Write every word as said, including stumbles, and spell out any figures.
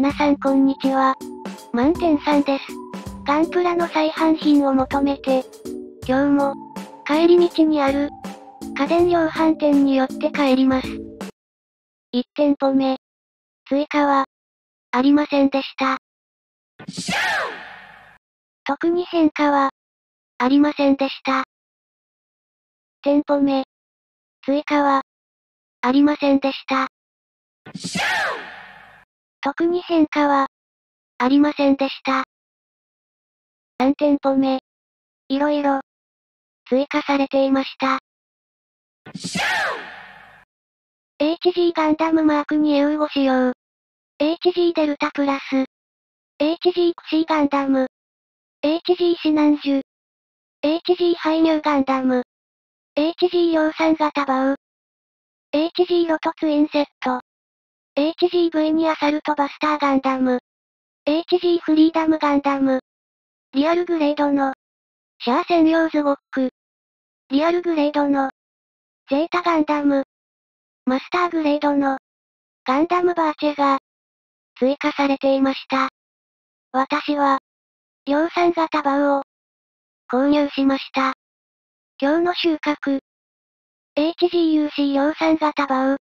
皆さんこんにちは。満点さんです。ガンプラの再販品を求めて、今日も、帰り道にある、家電量販店に寄って帰ります。いち店舗目。追加は、ありませんでした。特に変化は、ありませんでした。店舗目。追加は、ありませんでした。特に変化は、ありませんでした。さん店舗目。いろいろ、追加されていました。エイチジー ガンダムマークに融合仕様。エイチジー デルタプラス。エイチジー クシーガンダム。エイチジー シナンジュ。エイチジー ハイニューガンダム。エイチジー 量産型バウ。エイチジー ロトツインセット。エイチジーブイ にアサルトバスターガンダム。エイチジー フリーダムガンダム。リアルグレードの、シャア専用ズゴック。リアルグレードの、ゼータガンダム。マスターグレードの、ガンダムバーチェが、追加されていました。私は、量産型バウを、購入しました。今日の収穫。エイチジーユーシー 量産型バウ。